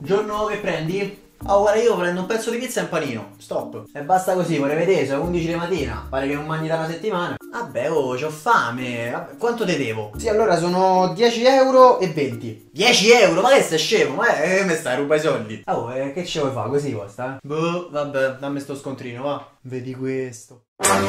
Giorno che prendi? Oh, guarda, io prendo un pezzo di pizza e un panino. Stop. E basta così, vorrei vedere, sono 11 di mattina. Pare che non mangi da una settimana. Vabbè, oh, c'ho fame. Vabbè, quanto te devo? Sì, allora sono 10 euro e 20. 10 euro? Ma che sei scemo? Ma me stai a rubare i soldi? Oh, che ce vuoi fare? Così costa, eh? Boh, vabbè, dammi sto scontrino, va. Vedi questo.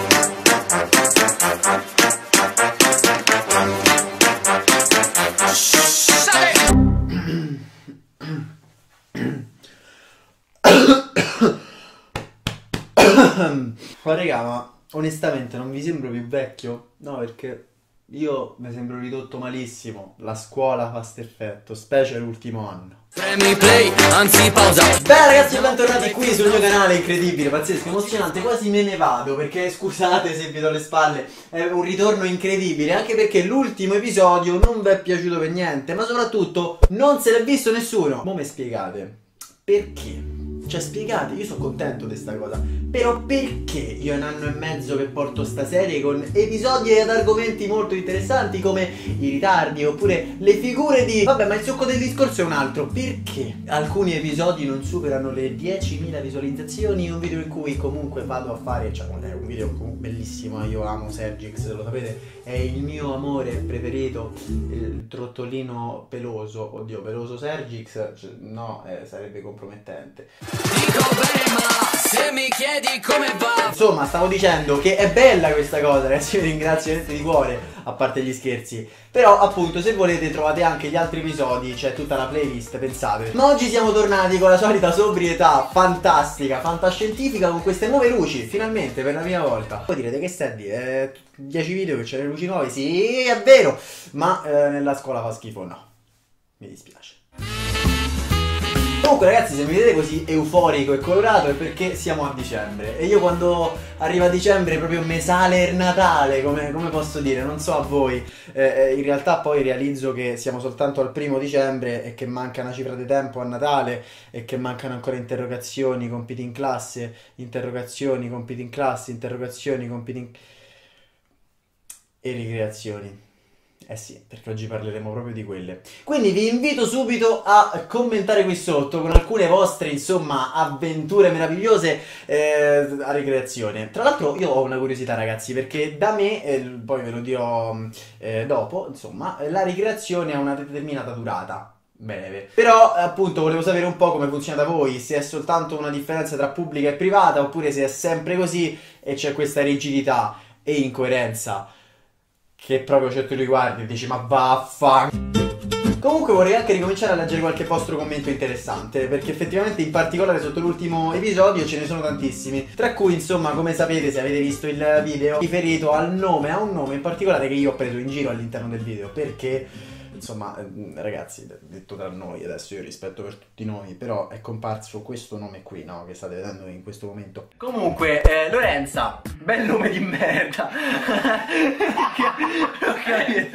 Ma raga, ma onestamente non vi sembro più vecchio? No, perché io mi sembro ridotto malissimo. La scuola fa sto effetto, specie l'ultimo anno. Premi play, anzi pausa. Beh ragazzi, bentornati qui sul mio canale, incredibile, pazzesco, emozionante, quasi me ne vado perché scusate se vi do le spalle, è un ritorno incredibile, anche perché l'ultimo episodio non vi è piaciuto per niente, ma soprattutto non se l'è visto nessuno. Mo' mi spiegate perché? Cioè spiegate, io sono contento di sta cosa, però perché io è un anno e mezzo che porto sta serie con episodi ed argomenti molto interessanti come i ritardi oppure le figure di... Vabbè, ma il succo del discorso è un altro. Perché alcuni episodi non superano le 10.000 visualizzazioni, un video in cui comunque vado a fare, cioè è un video bellissimo, io amo Sergix, lo sapete, è il mio amore preferito, il trottolino peloso, oddio, peloso Sergix, cioè, no, sarebbe compromettente. Dico bene, ma se mi chiedi come va. Insomma, stavo dicendo che è bella questa cosa, ragazzi, vi ringrazio veramente di cuore, a parte gli scherzi. Però, appunto, se volete trovate anche gli altri episodi, c'è tutta la playlist, pensate. Ma oggi siamo tornati con la solita sobrietà fantastica, fantascientifica, con queste nuove luci, finalmente, per la prima volta. Poi direte, che stai a dire? 10 video che c'è le luci nuove? Sì, è vero, ma nella scuola fa schifo, no. Mi dispiace. Comunque ragazzi, se mi vedete così euforico e colorato è perché siamo a dicembre. E io quando arriva dicembre proprio me sale il Natale, come posso dire, non so a voi. In realtà poi realizzo che siamo soltanto al 1° dicembre e che manca una cifra di tempo a Natale e che mancano ancora interrogazioni, compiti in classe, interrogazioni, compiti in classe, interrogazioni, compiti in... e ricreazioni. Eh sì, perché oggi parleremo proprio di quelle. Quindi vi invito subito a commentare qui sotto con alcune vostre, insomma, avventure meravigliose a ricreazione. Tra l'altro io ho una curiosità ragazzi, perché da me, poi ve lo dirò dopo, insomma, la ricreazione ha una determinata durata. Breve. Però appunto volevo sapere un po' come funziona da voi, se è soltanto una differenza tra pubblica e privata oppure se è sempre così e c'è questa rigidità e incoerenza che proprio tu riguardi e dici ma vaffa. Comunque vorrei anche ricominciare a leggere qualche vostro commento interessante, perché effettivamente in particolare sotto l'ultimo episodio ce ne sono tantissimi, tra cui insomma, come sapete se avete visto il video, riferito a un nome in particolare che io ho preso in giro all'interno del video, perché insomma ragazzi, detto tra noi, adesso io rispetto per tutti noi, però è comparso questo nome qui, no, che state vedendo in questo momento. Comunque Lorenza, bel nome di merda. Che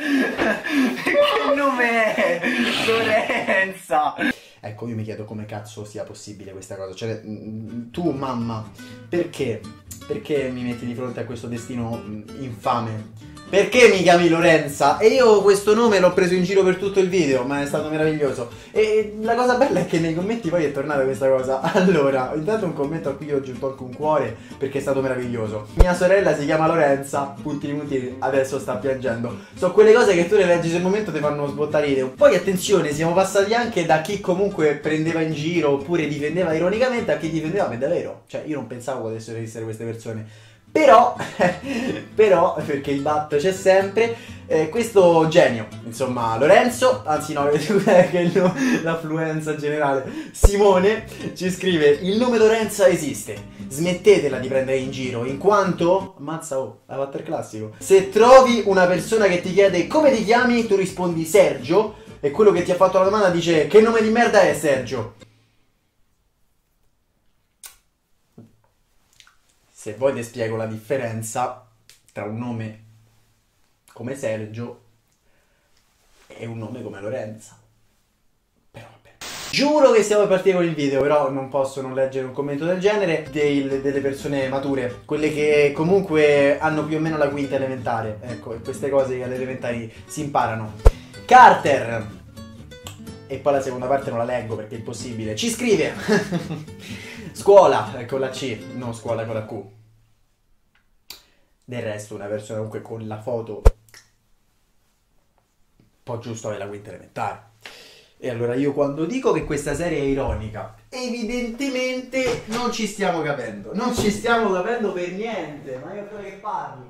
nome è? Lorenza. Ecco, io mi chiedo come cazzo sia possibile questa cosa. Cioè, tu mamma, perché mi metti di fronte a questo destino infame? Perché mi chiami Lorenza? E io questo nome l'ho preso in giro per tutto il video, ma è stato meraviglioso. E la cosa bella è che nei commenti poi è tornata questa cosa. Allora, intanto un commento a cui ho aggiunto anche un cuore, perché è stato meraviglioso. Mia sorella si chiama Lorenza, puntini puntini, adesso sta piangendo. Sono quelle cose che tu le leggi sul momento ti fanno sbottarire. Poi attenzione, siamo passati anche da chi comunque prendeva in giro oppure difendeva ironicamente a chi difendeva per davvero. Cioè, io non pensavo potessero esistere queste persone. Però, perché il bat c'è sempre, questo genio, insomma, Lorenzo, anzi no, che l'affluenza generale, Simone, ci scrive: il nome Lorenza esiste, smettetela di prendere in giro, in quanto, ammazza, oh, ha fatto il classico, se trovi una persona che ti chiede come ti chiami, tu rispondi Sergio, e quello che ti ha fatto la domanda dice che nome di merda è Sergio. Se vuoi ti spiego la differenza tra un nome come Sergio e un nome come Lorenza. Però vabbè. Giuro che stiamo per partire con il video, però non posso non leggere un commento del genere delle persone mature, quelle che comunque hanno più o meno la quinta elementare. Ecco, e queste cose alle elementari si imparano. Carter, e poi la seconda parte non la leggo perché è impossibile. Ci scrive scuola con la C, non scuola con la Q. Del resto una persona comunque con la foto un po' giusto alla quinta elementare. E allora io quando dico che questa serie è ironica, evidentemente non ci stiamo capendo. Non ci stiamo capendo per niente. Ma io credo che parli.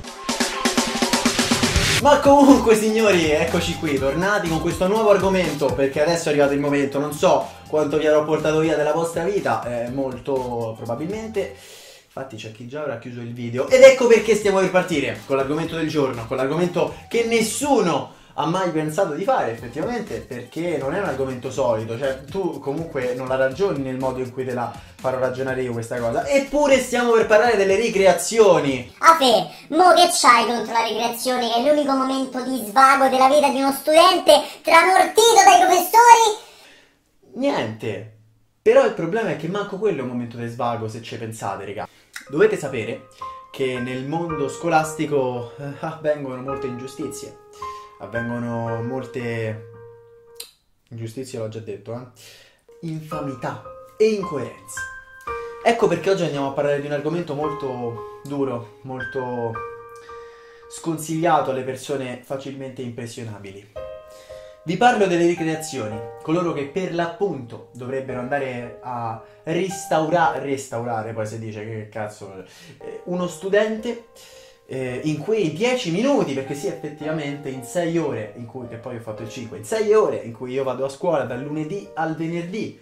Ma comunque signori, eccoci qui, tornati con questo nuovo argomento, perché adesso è arrivato il momento, non so quanto vi avrò portato via della vostra vita, molto probabilmente. Infatti c'è chi già avrà chiuso il video. Ed ecco perché stiamo per partire con l'argomento del giorno, con l'argomento che nessuno ha mai pensato di fare effettivamente, perché non è un argomento solito, cioè tu comunque non la ragioni nel modo in cui te la farò ragionare io questa cosa. Eppure stiamo per parlare delle ricreazioni. Afe, mo che c'hai contro la ricreazione, che è l'unico momento di svago della vita di uno studente tramortito dai professori? Niente. Però il problema è che manco quello è un momento di svago, se ci pensate, raga. Dovete sapere che nel mondo scolastico avvengono molte ingiustizie. Avvengono molte ingiustizie, l'ho già detto, infamità e incoerenze. Ecco perché oggi andiamo a parlare di un argomento molto duro, molto sconsigliato alle persone facilmente impressionabili. Vi parlo delle ricreazioni, coloro che per l'appunto dovrebbero andare a restaurare, poi si dice che cazzo, uno studente in quei 10 minuti, perché sì, effettivamente in 6 ore, in cui, che poi ho fatto il 5, in 6 ore in cui io vado a scuola dal lunedì al venerdì,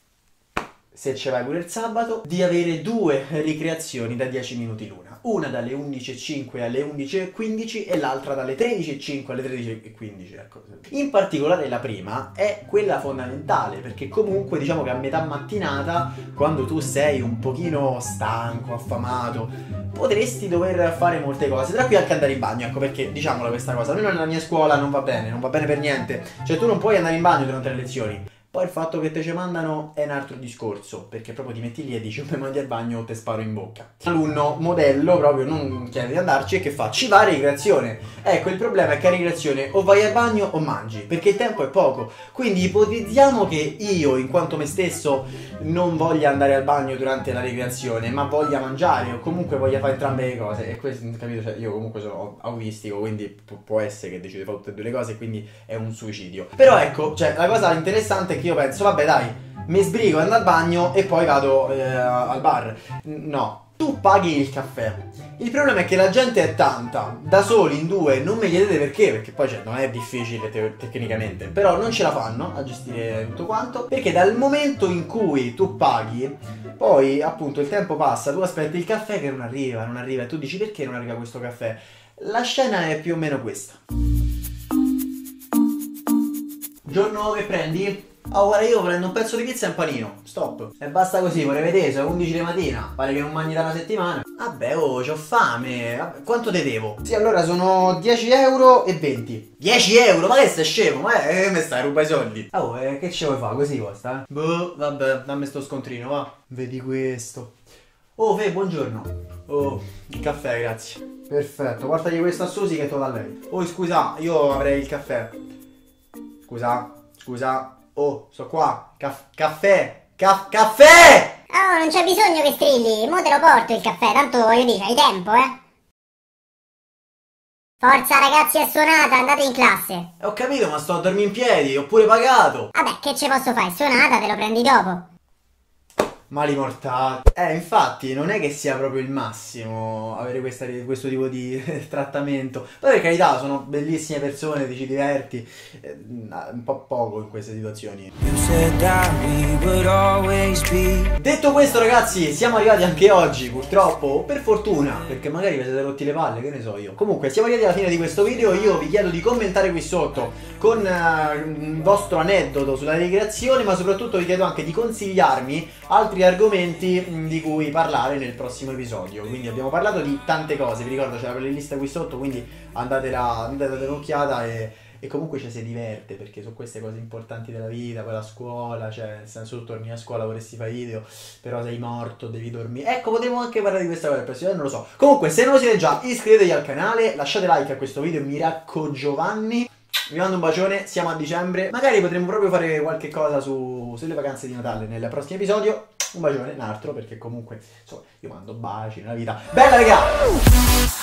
se ci vai pure il sabato, di avere 2 ricreazioni da 10 minuti l'una. Una dalle 11:05 alle 11:15 e l'altra dalle 13:05 alle 13:15, ecco. In particolare la prima è quella fondamentale, perché comunque diciamo che a metà mattinata, quando tu sei un pochino stanco, affamato, potresti dover fare molte cose, tra cui anche andare in bagno, ecco perché diciamola questa cosa, almeno nella mia scuola non va bene per niente, cioè tu non puoi andare in bagno durante le lezioni. Poi il fatto che te ce mandano è un altro discorso, perché proprio ti metti lì e dici o mi mandi al bagno o te sparo in bocca. L'alunno modello proprio non chiede di andarci e che fa? Ci va a ricreazione. Ecco, il problema è che a ricreazione o vai al bagno o mangi, perché il tempo è poco. Quindi ipotizziamo che io, in quanto me stesso, non voglia andare al bagno durante la ricreazione, ma voglia mangiare o comunque voglia fare entrambe le cose. E questo, capito? Cioè, io comunque sono autistico, quindi può essere che decide di fare tutte e due le cose, quindi è un suicidio. Però ecco, cioè, la cosa interessante è che io penso, vabbè dai, mi sbrigo, andare al bagno e poi vado al bar. No, tu paghi il caffè. Il problema è che la gente è tanta, da soli, in due, non mi chiedete perché poi cioè, non è difficile tecnicamente, però non ce la fanno a gestire tutto quanto, perché dal momento in cui tu paghi, poi appunto il tempo passa, tu aspetti il caffè che non arriva, e tu dici perché non arriva questo caffè? La scena è più o meno questa. Giorno che prendi? Oh, guarda, io prendo un pezzo di pizza e un panino. Stop. E basta così, vorrei vedere, sono 11 di mattina. Pare che non mangi da una settimana. Vabbè, oh, c'ho fame. Vabbè, quanto te devo? Sì, allora sono 10 euro e 20. 10 euro? Ma che sei scemo? Ma che mi stai a rubare i soldi? Oh, che ce vuoi fare? Così costa, Boh, vabbè, dammi sto scontrino, va. Vedi questo. Oh, Fe, buongiorno. Oh, il caffè, grazie. Perfetto, portagli questo a Susi che te lo dà lei. Oh, scusa, io avrei il caffè. Scusa. Oh, sto qua. Caffè! Caffè! Oh, non c'è bisogno che strilli, mo te lo porto il caffè, tanto voglio dire, hai tempo, Forza ragazzi, è suonata, andate in classe. Ho capito, ma sto a dormire in piedi, ho pure pagato. Vabbè, che ci posso fare, è suonata, te lo prendi dopo. Mali mortali. Infatti non è che sia proprio il massimo avere questo tipo di trattamento. Poi per carità sono bellissime persone, ti ci diverti, un po' poco in queste situazioni. Detto questo ragazzi, siamo arrivati anche oggi, purtroppo, o per fortuna, perché magari vi siete rotti le palle, che ne so io. Comunque siamo arrivati alla fine di questo video, io vi chiedo di commentare qui sotto con un vostro aneddoto sulla ricreazione, ma soprattutto vi chiedo anche di consigliarmi altri argomenti di cui parlare nel prossimo episodio. Quindi abbiamo parlato di tante cose, vi ricordo c'è la playlist qui sotto, quindi andate date un'occhiata e comunque ci si diverte, perché sono queste cose importanti della vita. Poi la scuola, cioè nel senso tu torni a scuola, vorresti fare video, però sei morto, devi dormire. Ecco, potremmo anche parlare di questa cosa nel prossimo video, non lo so. Comunque se non lo siete già, iscrivetevi al canale, lasciate like a questo video, mi raccomando Giovanni. Vi mando un bacione, siamo a dicembre. Magari potremmo proprio fare qualche cosa sulle vacanze di Natale nel prossimo episodio. Un bacione, un altro, perché comunque insomma, io mando baci nella vita. Bella, raga!